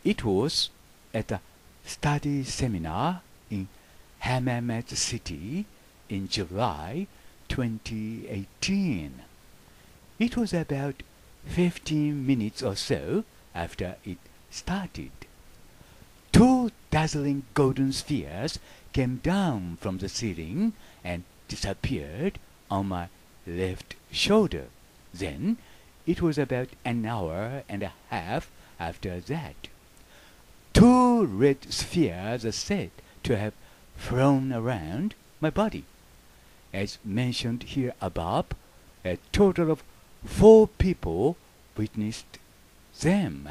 It was at a study seminar in Hammamet City in July 2018. It was about 15 minutes or so after it started. Two dazzling golden spheres came down from the ceiling and disappeared on my left shoulder. Then it was about an hour and a half after that. Two red spheres are said to have flown around my body. As mentioned here above, a total of 4 people witnessed them.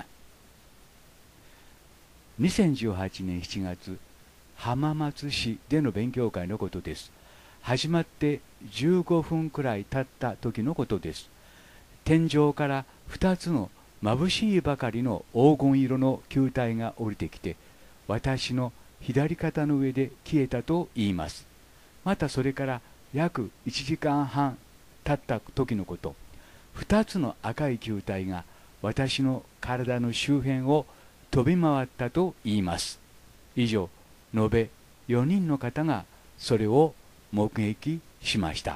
2018年7月、浜松市での勉強会のことです。始まって15分くらい経った時のことです。天井から2つの眩しいばかりの黄金色の球体が降りてきて、私の左肩の上で消えたと言います。またそれから約1時間半経った時のこと、2つの赤い球体が私の体の周辺を飛び回ったと言います。以上、延べ4人の方がそれを目撃しました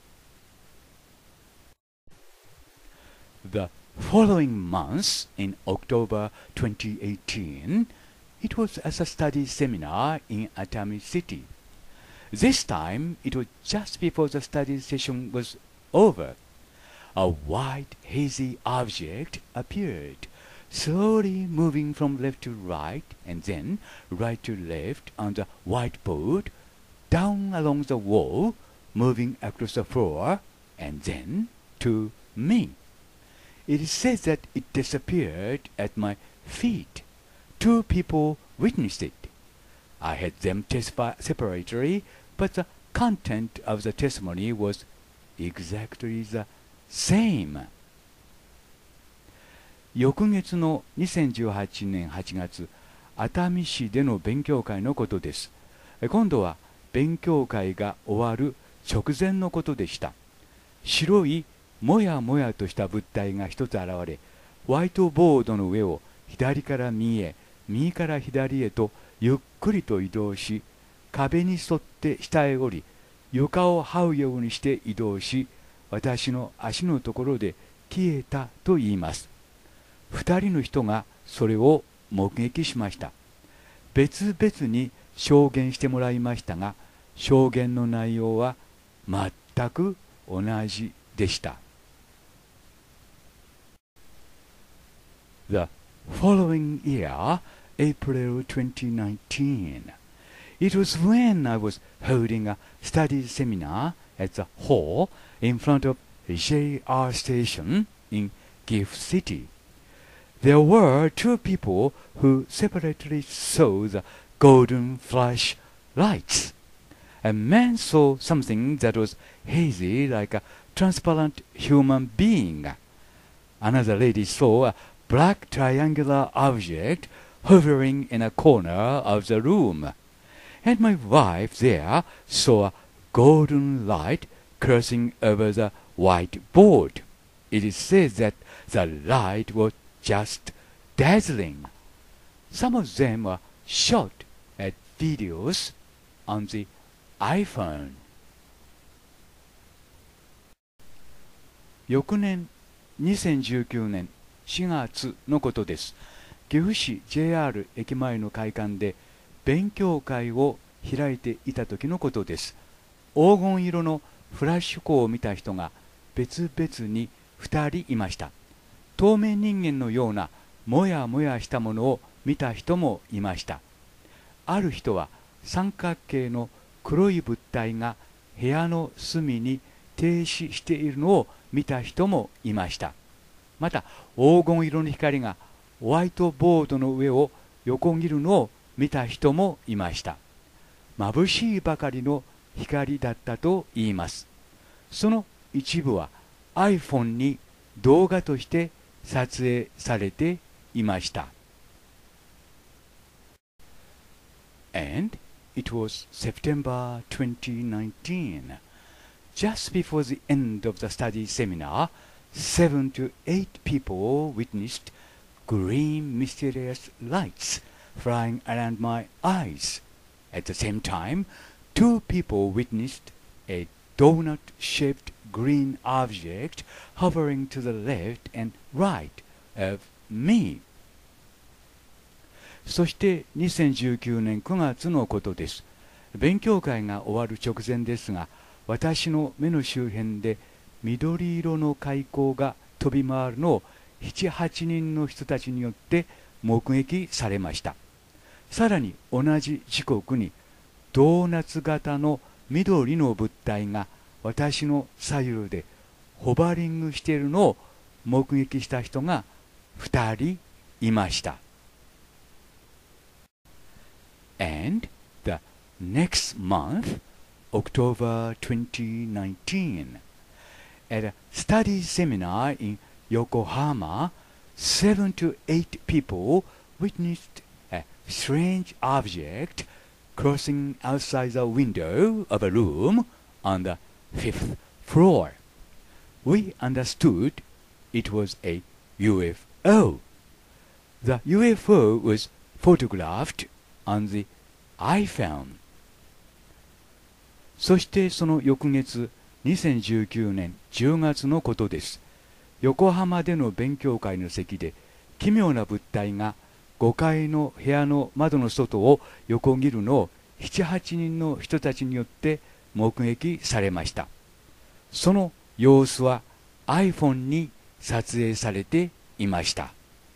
。The following month, in October 2018, it was as a study seminar in Atami City. This time, it was just before the study session was over. A white, hazy object appeared, slowly moving from left to right and then right to left on the whiteboard, down along the wall, moving across the floor, and then to me. It is said that it disappeared at my feet. 2 people witnessed it. I had them testify separately, but the content of the testimony was exactly the same. 翌月の2018年8月、熱海市での勉強会のことです。今度は勉強会が終わる直前のことでした。白いもやもやとした物体が一つ現れ、ホワイトボードの上を左から右へ、右から左へとゆっくりと移動し、壁に沿って下へ降り、床を這うようにして移動し、私の足のところで消えたと言います。2人の人がそれを目撃しました。別々に証言してもらいましたが、証言の内容は全く同じでした。The following year, April 2019, it was when I was holding a study seminar at the hall in front of JR Station in Gift City. There were 2 people who separately saw the golden flash lights. A man saw something that was hazy like a transparent human being. Another lady saw a black triangular object hovering in a corner of the room. And my wife there saw a golden light crossing over the whiteboard. It is said that the light was just dazzling. Some of them were shot at videos on the iPhone. 翌年2019年4月のことです。岐阜市 JR 駅前の会館で勉強会を開いていた時のことです。黄金色のフラッシュ光を見た人が別々に2人いました。透明人間のようなもやもやしたものを見た人もいました。ある人は三角形の黒い物体が部屋の隅に停止しているのを見た人もいました。また黄金色の光がホワイトボードの上を横切るのを見た人もいました。眩しいばかりの光だったと言います。その一部は iPhone に動画として撮影されていました。And it was September 2019. Just before the end of the study seminar, 7 to 8 people witnessed green mysterious lights flying around my eyes. At the same time, two people witnessed a donut-shaped green object hovering to the left and right of me. そして2019年9月のことです。勉強会が終わる直前ですが、私の目の周辺で緑色の海光が飛び回るのを7、8人の人たちによって目撃されました。さらに同じ時刻にドーナツ型の緑の物体が私の左右でホバリングしているのを目撃した人が2人いました。And the next month, October 2019, at a study seminar in Yokohama, 7 to 8 people witnessed a strange object crossing outside the window of a room on the 5th floor. We understood it was a UFO. The UFO was photographed on the iPhone. そしてその翌月、2019年10月のことです。横浜での勉強会の席で奇妙な物体が5階の部屋の窓の外を横切るのを7、8人の人たちによって目撃されました。その様子は iPhone に撮影されていました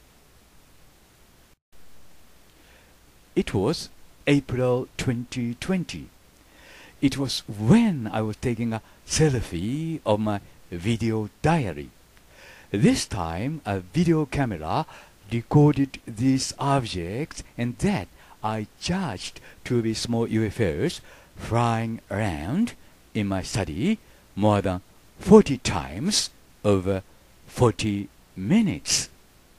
。It was April 2020. It was when I was taking a selfie of my video diary. This time a video camera recorded these objects and that I judged to be small UFOs flying around in my study more than 40 times over 40 minutes.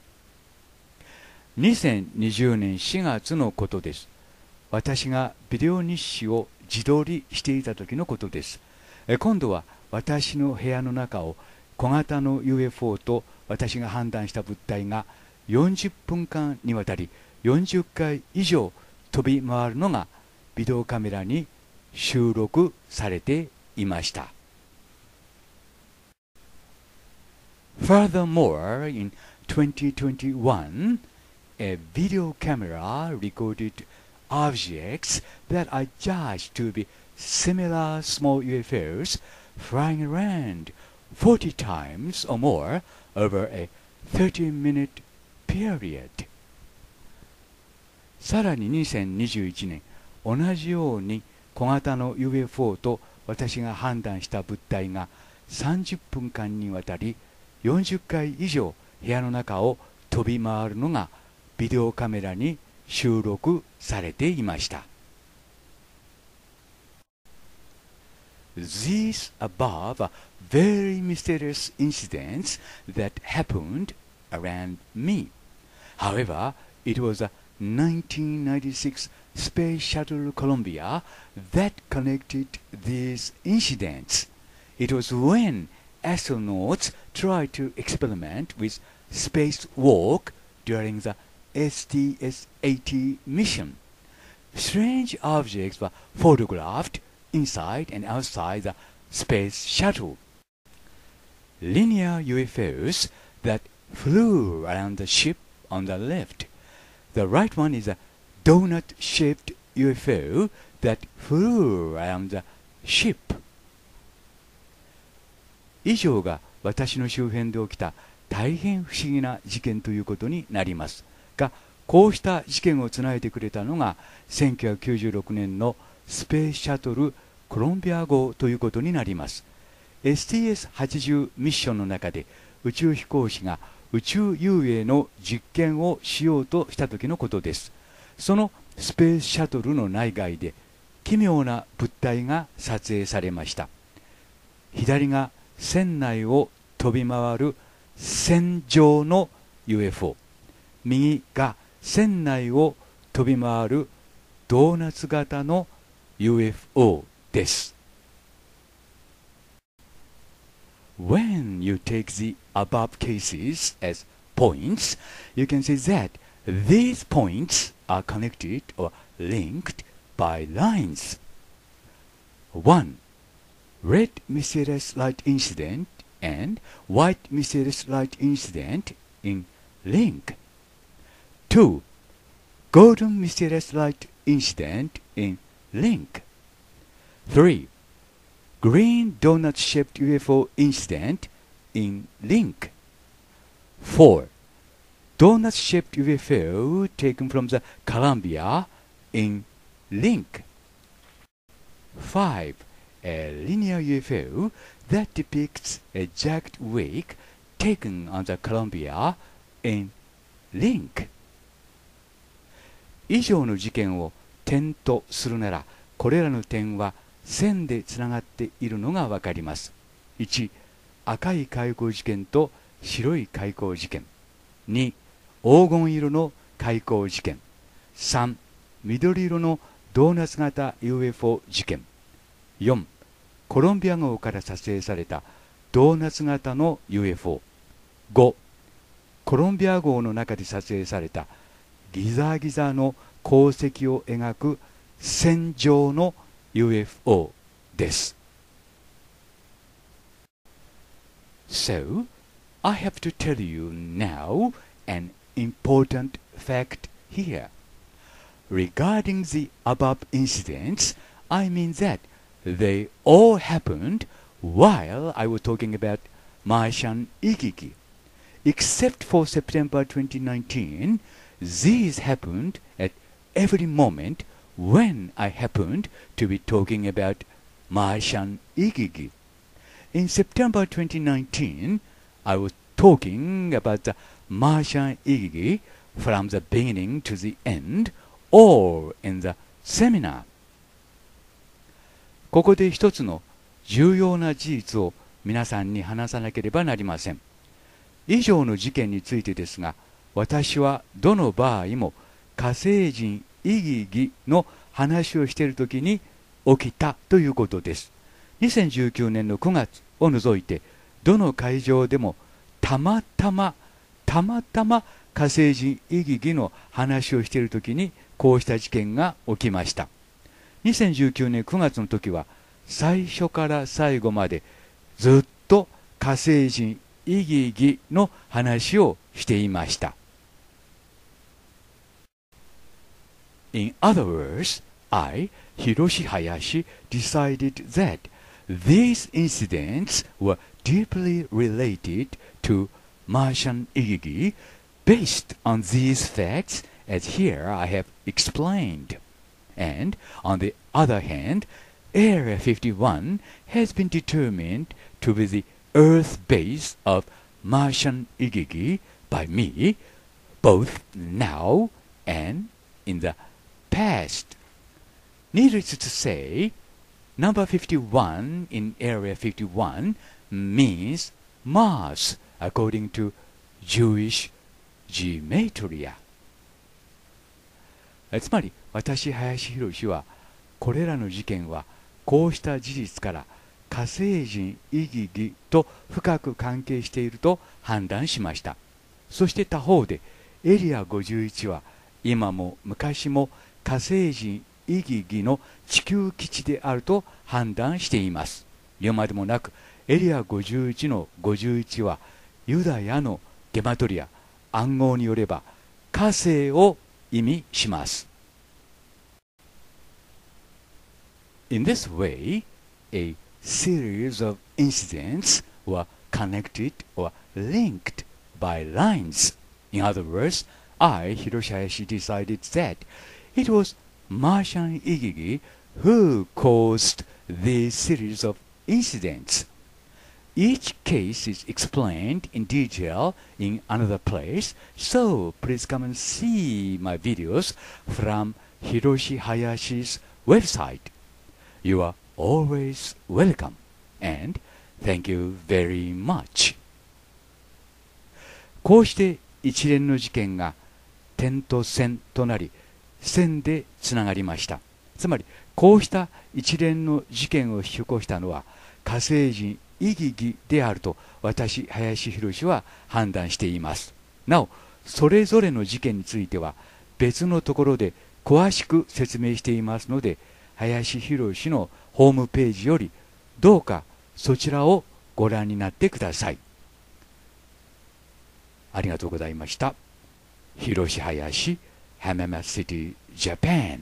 2020年4月のことです。私がビデオ日誌を自撮りしていた時のことです。今度は私の部屋の中を小型の UFO と私が判断した物体が40分間にわたり40回以上飛び回るのがビデオカメラに収録されていました。Furthermore, in 2021, a video camera recorded objects that I judged to be similar small UFOs flying around 40 times or more over a 30-minute period. さらに2021年、同じように小型の UFO と私が判断した物体が30分間にわたり40回以上部屋の中を飛び回るのがビデオカメラに収録されていました。These above are very mysterious incidents that happened around me. However, it was a 1996 Space Shuttle Columbia that connected these incidents. It was when astronauts tried to experiment with spacewalk during the STS-80 mission. Strange objects were photographed inside and outside the space shuttle. Linear UFOs that flew around the ship on the left. The right one is a donut-shaped UFO that flew around the ship. 以上が私の周辺で起きた大変不思議な事件ということになりますが、こうした事件をつないでくれたのが1996年のスペースシャトルコロンビア号ということになります。 STS-80 ミッションの中で宇宙飛行士が宇宙遊泳の実験をしようとした時のことです。そのスペースシャトルの内外で奇妙な物体が撮影されました。左が船内を飛び回る船上の UFO、 右が船内を飛び回るドーナツ型の UFO です。 When you take the above cases as points, you can say that these points are connected or linked by lines. 1. Red mysterious light incident and white mysterious light incident in link. 2. Golden mysterious light incident in link. 3. Green donut-shaped UFO incident in link. 4. Donut-shaped UFO taken from the Columbia in link. 5. A linear UFO that depicts a jagged wake taken on the Columbia in link. 以上の事件を点とするなら、これらの点は線でつながっているのがわかります。1、赤い開口事件と白い開口事件。2、黄金色の開口事件。3、緑色のドーナツ型 UFO 事件。4、コロンビア号から撮影されたドーナツ型の UFO。5、コロンビア号の中で撮影されたギザギザの光石を描く線状の UFO です。So, I have to tell you now an important fact here. Regarding the above incidents, I mean that they all happened while I was talking about Martian Igigi. Except for September 2019, these happened at every moment when I happened to be talking about Martian Igigi. In September 2019, I was talking about the Martian Igigi from the beginning to the end, or in the seminar. ここで一つの重要な事実を皆さんに話さなければなりません。以上の事件についてですが、私はどの場合も火星人イギギの話をしているときに起きたということです。2019年の9月を除いて、どの会場でもたまたま火星人イギギの話をしているときにこうした事件が起きました。2019年9月の時は最初から最後までずっと火星人イギギの話をしていました。In other words, I, Hiroshi Hayashi, decided that these incidents were deeply related to Martian Igigi based on these facts as here I have explained. And on the other hand, Area 51 has been determined to be the Earth base of Martian Igigi by me, both now and in the past. Needless to say, number 51 in Area 51 means Mars according to Jewish gematria. つまり私林博はこれらの事件はこうした事実から火星人イギギと深く関係していると判断しました。そして他方でエリア51は今も昔も火星人イギギの地球基地であると判断しています。言うまでもなくエリア51の51はユダヤのゲマトリア暗号によれば火星を意味します。In this way, a series of incidents were connected or linked by lines. In other words, I, Hiroshi Hayashi, decided that it was Martian Igigi who caused this series of incidents. Each case is explained in detail in another place, so please come and see my videos from Hiroshi Hayashi's website. You are always welcome, and thank you very much. こうして一連の事件が点と線となり、線でつながりました。つまり、こうした一連の事件を引き起こしたのは火星人イギギであると私林博は判断しています。 なお、それぞれの事件については別のところで詳しく説明していますので、林博のホームページよりどうかそちらをご覧になってください。ありがとうございました。広林、浜松シティ、ジャパン。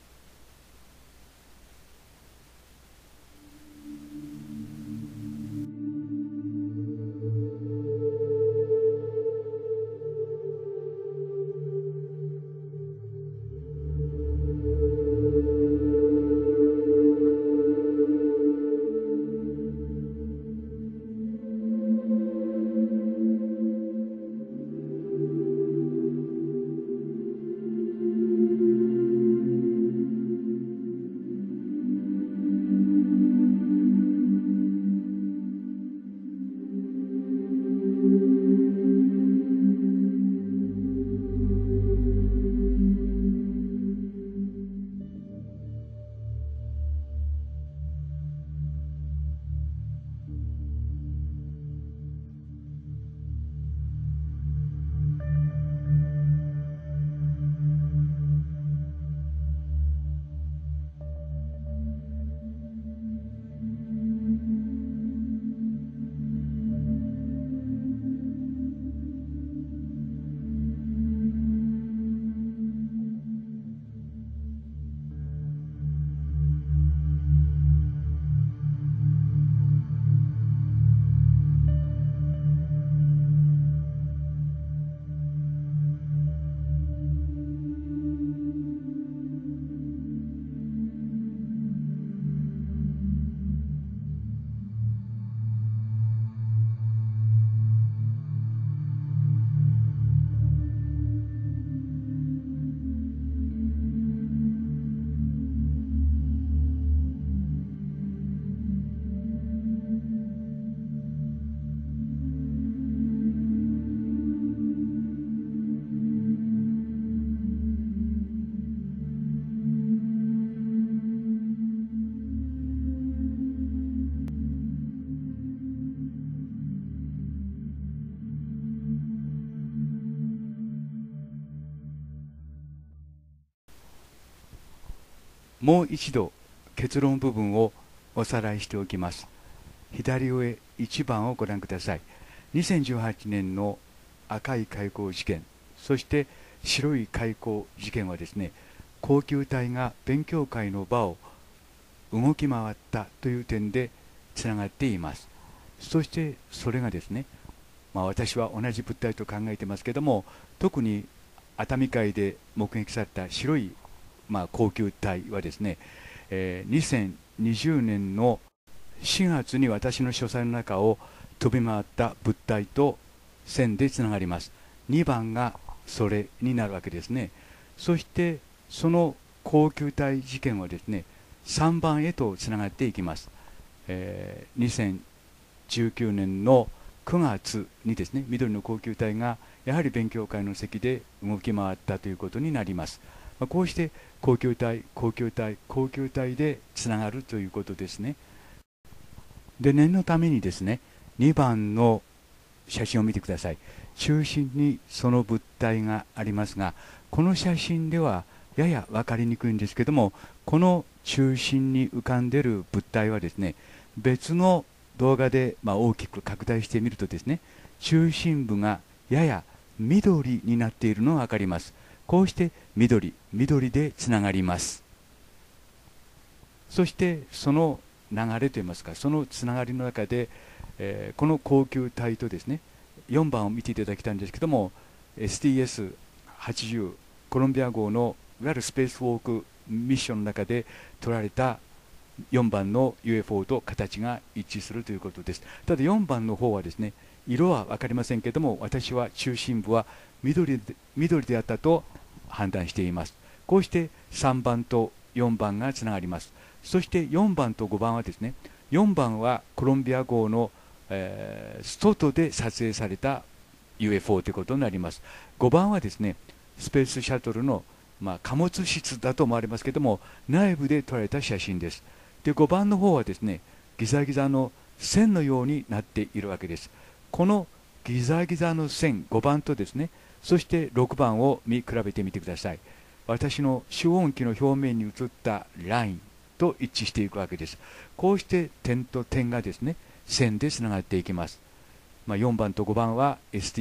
もう一度結論部分をおさらいしておきます。左上1番をご覧ください。2018年の赤い開口事件、そして白い開口事件はですね、高級隊が勉強会の場を動き回ったという点でつながっています。そしてそれがですね、私は同じ物体と考えてますけども、特に熱海海で目撃された白い高級体はですね、2020年の4月に私の書斎の中を飛び回った物体と線でつながります。2番がそれになるわけですね。そしてその高級体事件はですね、3番へとつながっていきます。2019年の9月にですね、緑の高級体がやはり勉強会の席で動き回ったということになります。こうして高級体、高級体、高級体でつながるということですね。で、念のためにですね、2番の写真を見てください。中心にその物体がありますが、この写真ではやや分かりにくいんですけども、この中心に浮かんでいる物体はですね、別の動画で大きく拡大してみるとですね、中心部がやや緑になっているのが分かります。こうして緑でつながります。そしてその流れといいますか、そのつながりの中で、この高級体とですね、4番を見ていただきたいんですけども、 STS-80 コロンビア号のいわゆるスペースウォークミッションの中で撮られた4番の UFO と形が一致するということです。ただ4番の方はですね、色は分かりませんけども、私は中心部は緑であったと判断しています。こうして3番と4番がつながります。そして4番と5番はですね、4番はコロンビア号の、外で撮影された UFO ということになります。5番はですね、スペースシャトルの、貨物室だと思われますけども、内部で撮られた写真です。で、5番の方はですね、ギザギザの線のようになっているわけです。このギザギザの線5番とですね、そして6番を見比べてみてください。私の主音機の表面に映ったラインと一致していくわけです。こうして点と点がですね、線でつながっていきます。4番と5番は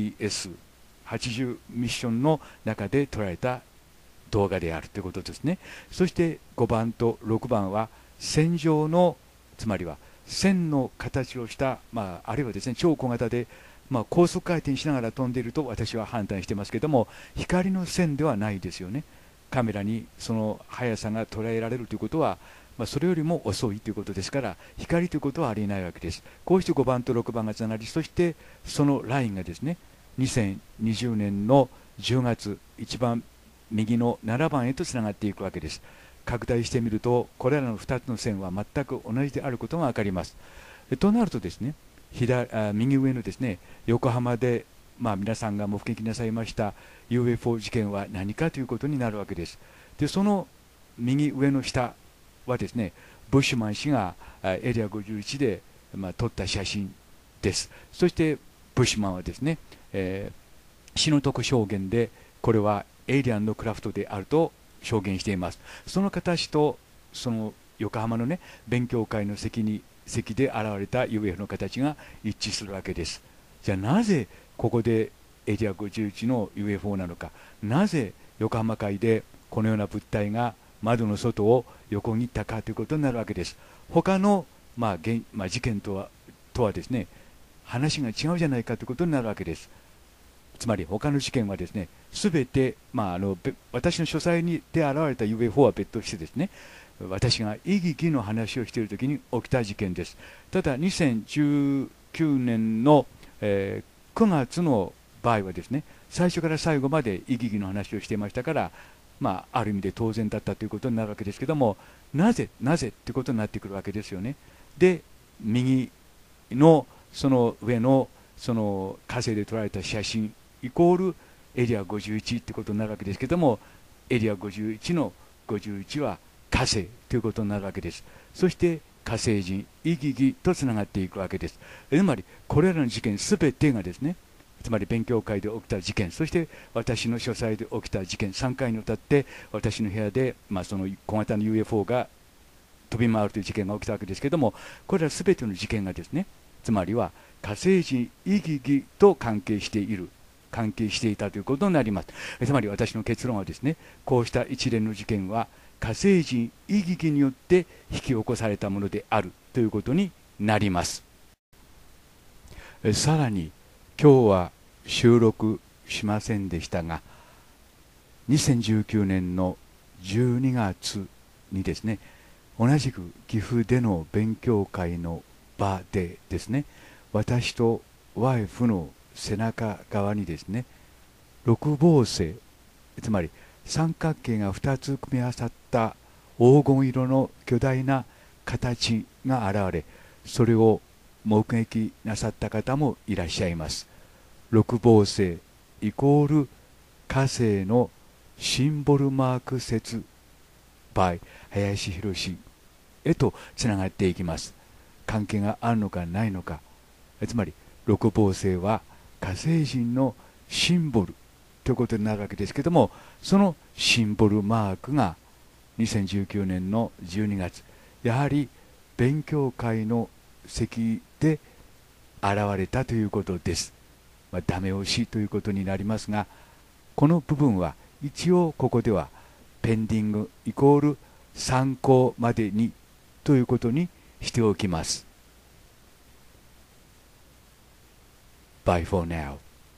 STS80 ミッションの中で撮られた動画であるということですね。そして5番と6番は線状の、つまりは線の形をした、あるいはですね、超小型で、高速回転しながら飛んでいると私は判断してますけども、光の線ではないですよね。カメラにその速さが捉えられるということは、それよりも遅いということですから、光ということはありえないわけです。こうして5番と6番がつながり、そしてそのラインがですね、2020年の10月、一番右の7番へとつながっていくわけです。拡大してみると、これらの2つの線は全く同じであることが分かります。となるとですね、右上のですね、横浜で、皆さんが目撃なさいました UFO 事件は何かということになるわけです。で、その右上の下はですね、ブッシュマン氏がエリア51で、撮った写真です。そしてブッシュマンはですね、死の得証言でこれはエイリアンのクラフトであると証言しています。その形とその横浜のね、勉強会の席で現れた UFO の形が一致するわけです。じゃあなぜここでエリア51の UFO なのか、なぜ横浜海でこのような物体が窓の外を横切ったかということになるわけです。他の、事件とはですね、話が違うじゃないかということになるわけです。つまり他の事件はですね、すべて、私の書斎で現れた UFO は別としてですね、私が意義の話をしているときに起きた事件です。ただ2019年の、9月の場合はですね、最初から最後まで意義の話をしていましたから、ある意味で当然だったということになるわけですけども、なぜということになってくるわけですよね。で、右のその上のその火星で撮られた写真イコールエリア51ということになるわけですけども、エリア51の51は火星ということになるわけです。そして火星人イギギとつながっていくわけです。つまりこれらの事件すべてがですね、つまり勉強会で起きた事件、そして私の書斎で起きた事件、3回にわたって私の部屋で、その小型の UFO が飛び回るという事件が起きたわけですけども、これらすべての事件がですね、つまりは火星人イギギと関係していたということになります。つまり私の結論はですね、こうした一連の事件は火星人イギギによって引き起こされたものであるということになります。さらに今日は収録しませんでしたが、2019年の12月にですね、同じく岐阜での勉強会の場でですね、私とワイフの背中側にですね、六芒星、つまり三角形が2つ組み合わさった黄金色の巨大な形が現れ、それを目撃なさった方もいらっしゃいます。六芒星イコール火星のシンボルマーク説 by 林博へとつながっていきます。関係があるのかないのか、つまり六芒星は火星人のシンボルということになるわけですけども、そのシンボルマークが2019年の12月、やはり勉強会の席で現れたということです。ダメ押しということになりますが、この部分は一応ここではペンディングイコール参考までにということにしておきます。Bye for now.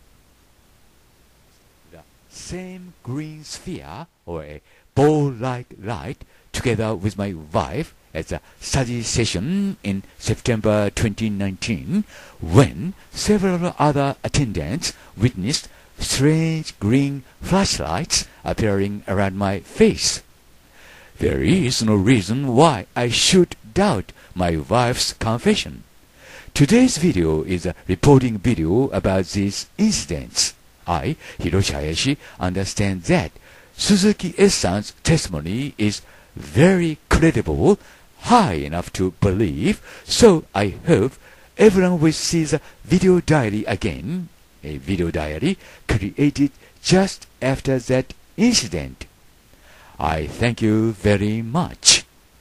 The same green sphere or a ball-like light together with my wife at a study session in September 2019 when several other attendants witnessed strange green flashlights appearing around my face. There is no reason why I should doubt my wife's confession. Today's video is a reporting video about these incidents. I, Hiroshi Hayashi, understand that Suzuki S-san's testimony is very credible, high enough to believe, so I hope everyone will see the video diary again a video diary created just after that incident. I thank you very much.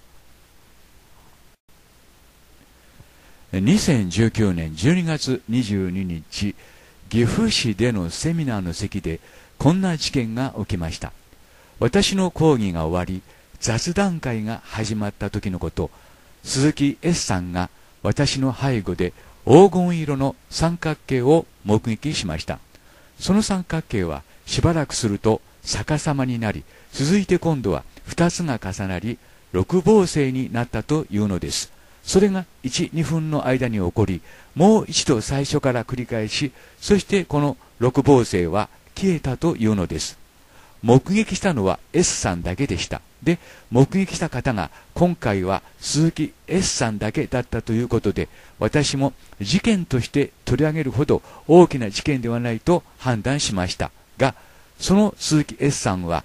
2019年12月22日、岐阜市でのセミナーの席でこんな事件が起きました。私の講義が終わり、雑談会が始まった時のこと、鈴木 S さんが私の背後で黄金色の三角形を目撃しました。その三角形はしばらくすると逆さまになり、続いて今度は2つが重なり、六芒星になったというのです。それが1、2分の間に起こり、もう一度最初から繰り返し、そしてこの六芒星は消えたというのです。目撃したのは S さんだけでした。で、目撃した方が今回は鈴木 S さんだけだったということで、私も事件として取り上げるほど大きな事件ではないと判断しましたが、その鈴木 S さんは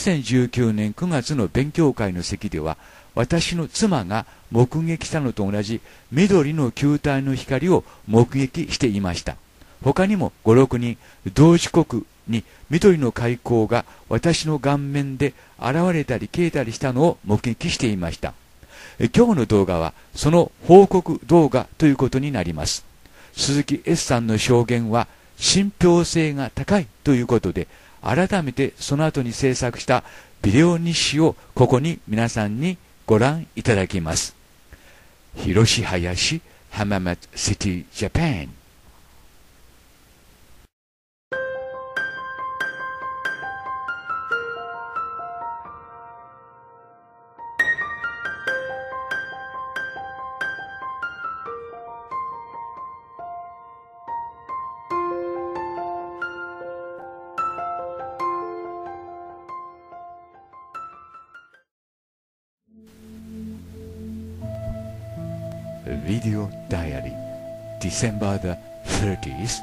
2019年9月の勉強会の席では、私の妻が目撃したのと同じ緑の球体の光を目撃していました。他にも5、6人同時刻に緑の海光が私の顔面で現れたり消えたりしたのを目撃していました。今日の動画はその報告動画ということになります。鈴木 S さんの証言は信憑性が高いということで、改めてその後に制作したビデオ日誌をここに皆さんにご覧いただきます。広林浜松シティジャパン。Video Diary, December the 30th,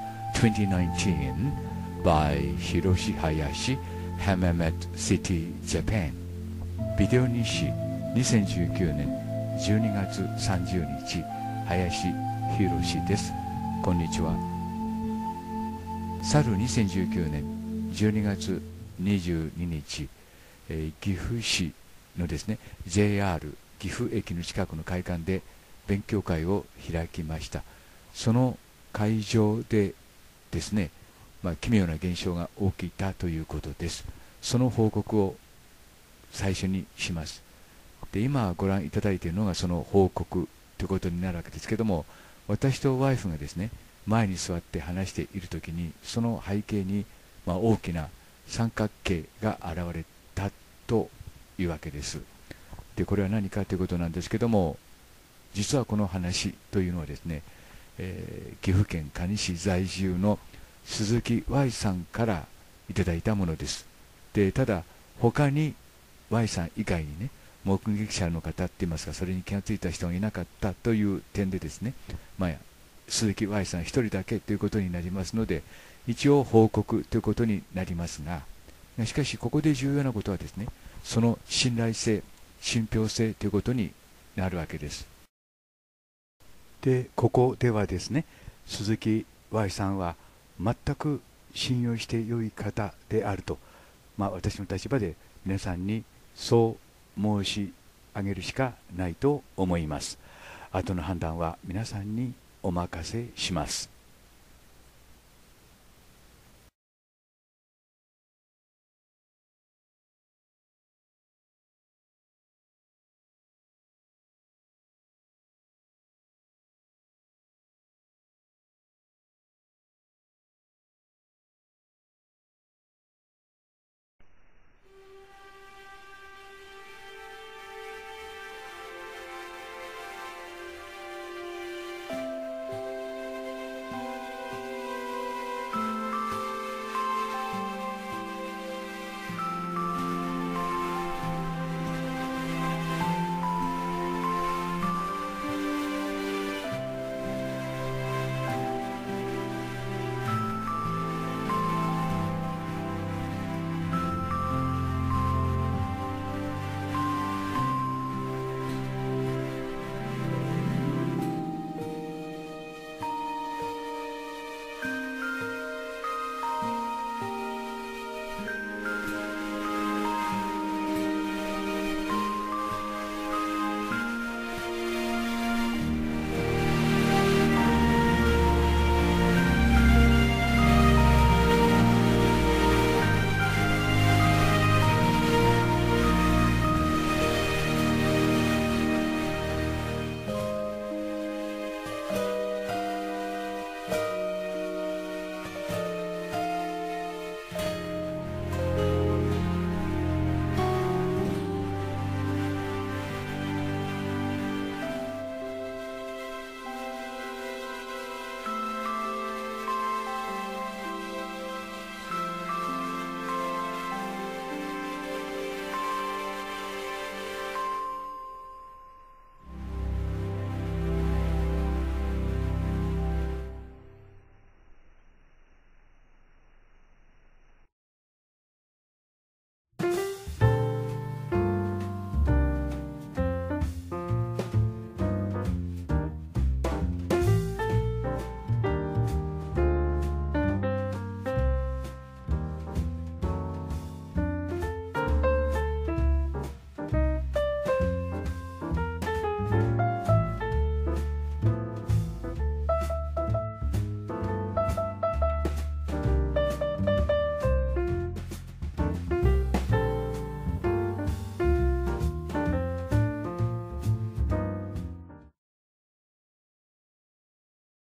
2019, by Hiroshi Hayashi, Hamamat City, Japan. ビデオ日誌2019年12月30日、林博です。こんにちは。去る2019年12月22日、岐阜市のですね、JR 岐阜駅の近くの会館で勉強会を開きました。その会場でですね、奇妙な現象が起きたということです。その報告を最初にします。で、今ご覧いただいているのがその報告ということになるわけですけども、私とワイフがですね、前に座って話しているときに、その背景に大きな三角形が現れたというわけです。で、これは何かということなんですけども、実はこの話というのはですね、岐阜県可児市在住の鈴木 Y さんからいただいたものです。で、ただ他に Y さん以外にね、目撃者の方っていいますか、それに気がついた人がいなかったという点でですね、鈴木 Y さん一人だけということになりますので、一応報告ということになりますが、しかしここで重要なことはですね、その信頼性、信憑性ということになるわけです。で、ここではですね、鈴木 Y さんは全く信用して良い方であると、私の立場で皆さんにそう申し上げるしかないと思います。後の判断は皆さんにお任せします。